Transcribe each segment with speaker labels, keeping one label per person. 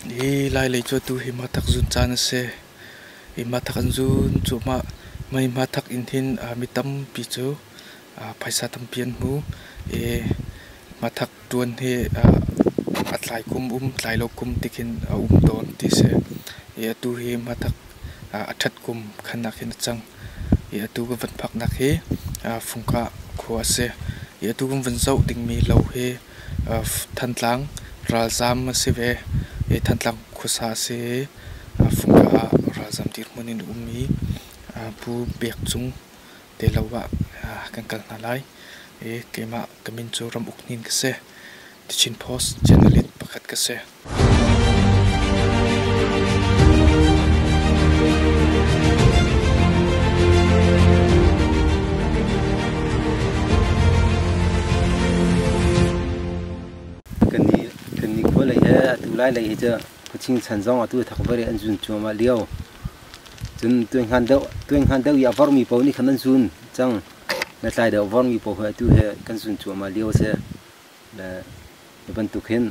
Speaker 1: Hi lai lấy cho tu hi ma thak zun chan se hi ma thak an zun chu ma mai ma thak in hin mi tam pi chu phaisa tam pian mu ma thak tuan he atlai kum tlai lo kum tikin don ti se tu hi ma thak athat kum khanak hin chang tu ko van phak nak he phungka khwa se tu kum van zau ding mi lo he than tlang ral zam se ve than tlang khusa se phungka ral zam tir munin ummi pu bek chung te lawa kan kal na lai kema kamin chu ram uknin ka se tichin post channel pakhat ka se
Speaker 2: cần có lấy từ lại lấy cho cái chính sản xuất ở tôi thắc vấn anh dùng cho mà liêu chun tuyên hành đâu ya vợ mi bảo ni khăn anh dùng chẳng là tại đâu vợ mi bảo tôi he cần dùng cho mà liêu sẽ là bên tục hiện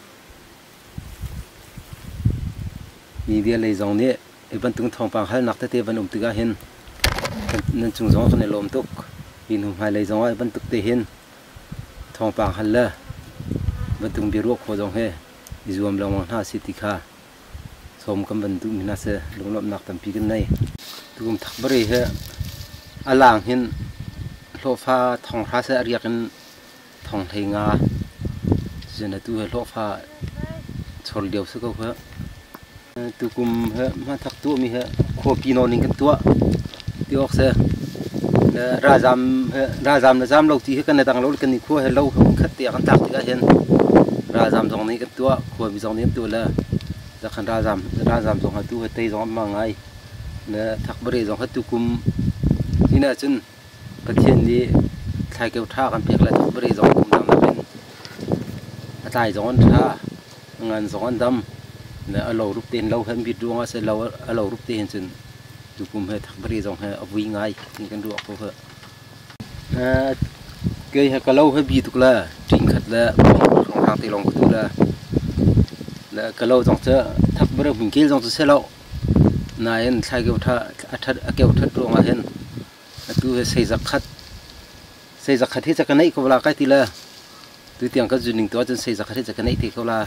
Speaker 2: vì việc lấy dòng này bên tục thòng bằng hai nặc tới bên ông tự hiện nên chúng dòng cái này lồng tục vì hôm hai lấy dòng bên tục tới hiện thòng bằng hai là bên tung bị ruột khó dòng he, zoom lòng mang ha city kha, xóm cầm bên tung mina se, lồng lộng nặc tầm pi cái này, tung thắc beri he, alang hin, lỗ pha thòng pha se riak hin, thòng thầy nga, giờ này tu he lỗ pha, chol điều sức câu he, tu kum he, mà thắc tu mi he, khó pi non cái tua, tiêu se, ra zam là zam lâu thì cái này tăng lâu cái này khó he lâu không khát tiệt ăn tắc thì cái hen ra giảm dòng này cái tua khôi bị dòng này tua là ra khăn ra giảm dòng hai tua tây dòng mà ngay là thắc beri dòng hai tua kum như này chân cái thiên đi thay kêu tha làm việc là thắc beri dòng kum đang là bên thay dòng tha ngàn dòng đâm là lâu rút tiền lâu hơn biết đuông sẽ lâu rút tiền chân tua kum hay thắc beri dòng hay ở vui ngay những cái đuốc của họ cái hay cái lâu hay bị tục là trình khật là hàng tỷ lòng của tôi là cái lâu dòng chơi thắc beri mình kia dòng chơi lâu này anh thay kêu thật ruộng anh tôi xây giặc khát hết cái này có là cái gì là tôi tiếng cái duyên tôi chân xây giặc khát hết cái này thì có là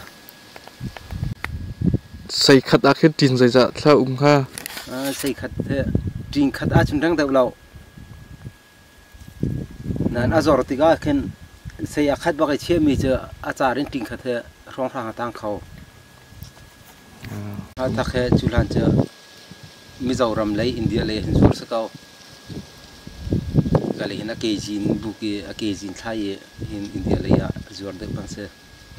Speaker 1: xây khát ác hết tin rồi dạ sao ha
Speaker 2: xây khát trình khát ác chúng đang đầu lâu nên azor thì cái khen xây khát bao cái chia mi chứ azar đến trình khát thế rong rang tăng khâu thắc he chulan chứ Mizoram lấy India lấy hình số sao cái này là cái gì buki cái gì thay hình India lấy zuar được bằng xe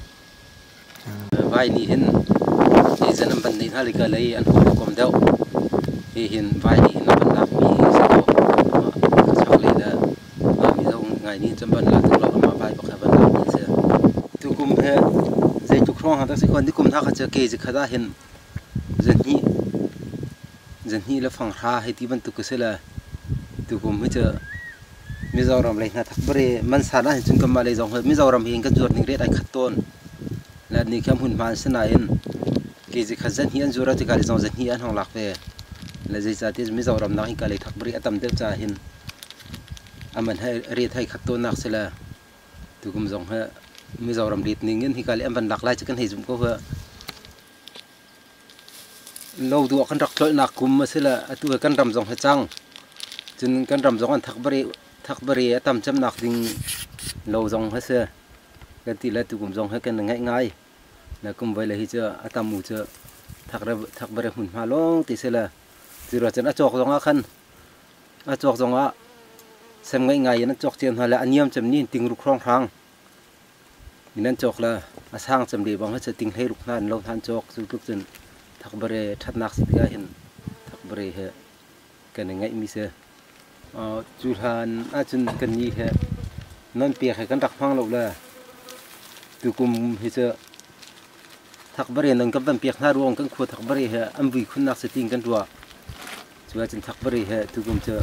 Speaker 2: vai ni hình thì dân âm bản này hay cái lấy anh không còn đâu thì hình vai ni nó vẫn làm mi sao sau lấy là mi đâu ngày ni chấm bản là tự lo mà vai bọc vẫn làm mi xe tu cùng he dây chục rong hàng ta sẽ còn đi cùng thắc cho cái gì khác ra hình dân hi là phẳng ra hay tí bên tụ cái là tụ cùng với chợ Mizoram lấy na thắc beri man sa na chun kam malay dòng hơi Mizoram hiện cái ruột ningret anh khát tôn là ni kam hun man sen nain cái gì khát dân hi anh zura thì cái dòng dân hi anh hong lạc về là gì ra thì Mizoram na hi cái lấy thắc beri atam được cha hin aman hay riết hay khát tôn nak là tụ cùng dòng hơi Mizoram riết ningin hi cái lấy aman lạc lại chứ cái hay dùng có hơi lâu tuổi con rắc lội nạc cúm mà sẽ là tuổi con rầm rồng hết trăng chân con rầm rồng ăn thắc beri tầm chấm nạc đình lâu rồng hết xe cái tỷ lệ tuổi cúm rồng hết cái là ngay là cùng với là hi chưa tầm mù chưa thắc beri hun hà long thì sẽ là từ rồi chân chọc rồng á khăn chọc rồng á xem ngay nó chọc tiền hay là anh em chấm nín tình rục rong rang nên chọc là sang chấm đi bằng hết sẽ tình hay rục nan lâu than chọc rục chân thắc beri thắt nạc xịt cái hình thắc beri he cái này ngay mi se chuhan chun cái gì he non pia hay cái đặc phang lâu là từ cùng he se thắc beri nâng cấp văn pia na ruộng cái khu thắc beri he âm vị khun nạc xịt tình cái ruộng chua chun thắc beri he từ cùng se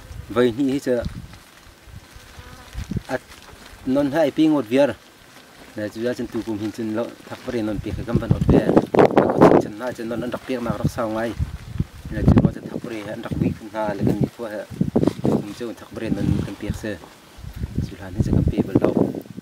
Speaker 2: vậy ni he se non hai pi ngột vier nè chú ra chân tu cùng hình chân lộ thắc bể non bể cái cam phần ọt bể có chân na chân non đặc biệt mà đặc sao ngay nè chú nó chân thắc bể hắn đặc biệt na là cái gì qua hệ cũng chú thắc bể non cần bể se chú là nên sẽ cần bể bẩn đâu